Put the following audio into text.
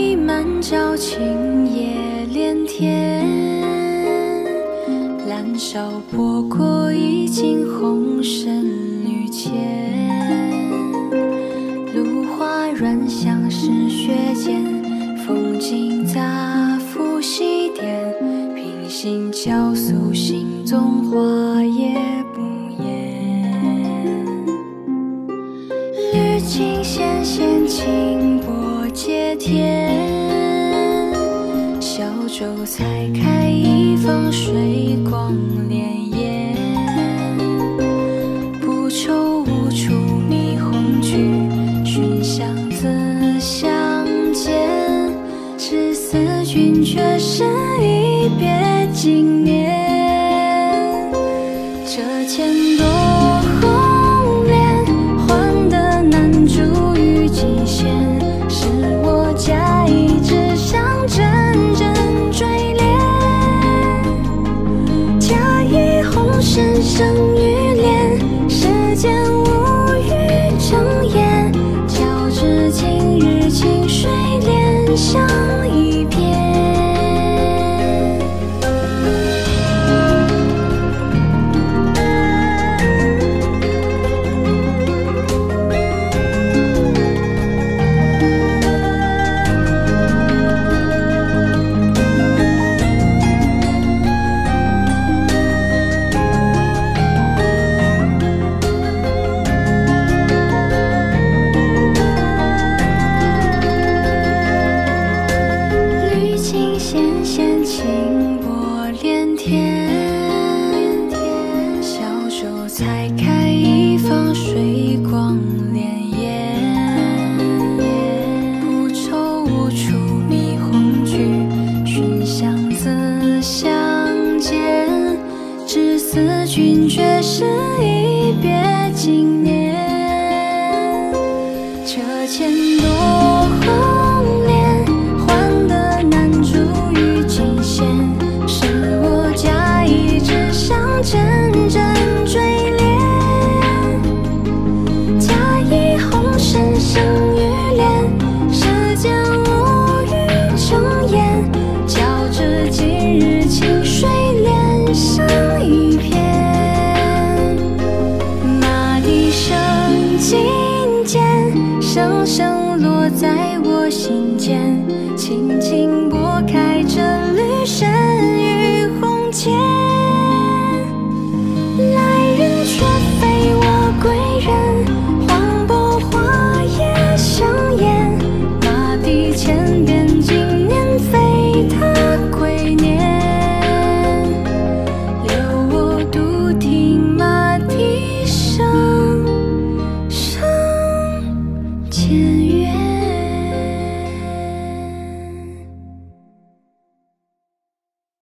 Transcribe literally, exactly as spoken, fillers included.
已满朝晴野连天，燃烧波过已经红尘绿浅，芦花软香是雪间，风景杂赋西点，平行交诉心中花也不言。绿尽纤纤轻波接天，小舟才开一方水光潋滟。不愁无处觅红菊，寻香自相见。只思君却是一别经年。这千朵红莲，换得难逐于极限。是我假意只想阵阵追恋，假意红尘生于恋，世间无语成言。交织今日清水莲香一片。纤纤轻波连天，小舟才开一方水光潋滟。不愁无处觅红菊，寻香自相见。只思君却是一别经年。这千朵红莲，换得难逐于极限。是我假意只想阵阵追恋，假意红尘生于恋，世间无语成言。交织今日清水莲香一片。马蹄声金剑，声声落在我心间。轻轻拨开这缕深雨。